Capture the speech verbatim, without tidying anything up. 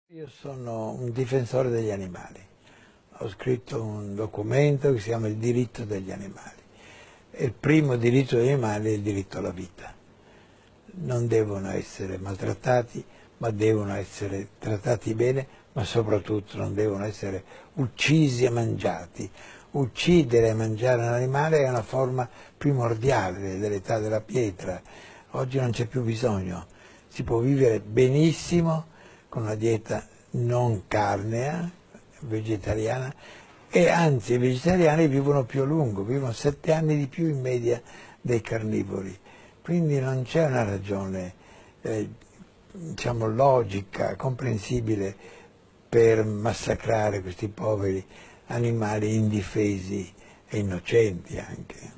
Io sono un difensore degli animali, ho scritto un documento che si chiama Il diritto degli animali e il primo diritto degli animali è il diritto alla vita. Non devono essere maltrattati, ma devono essere trattati bene, ma soprattutto non devono essere uccisi e mangiati. Uccidere e mangiare un animale è una forma primordiale dell'età della pietra, oggi non c'è più bisogno, si può vivere benissimo con una dieta non carnea, vegetariana, e anzi i vegetariani vivono più a lungo, vivono sette anni di più in media dei carnivori, quindi non c'è una ragione eh, diciamo logica, comprensibile per massacrare questi poveri animali indifesi e innocenti anche.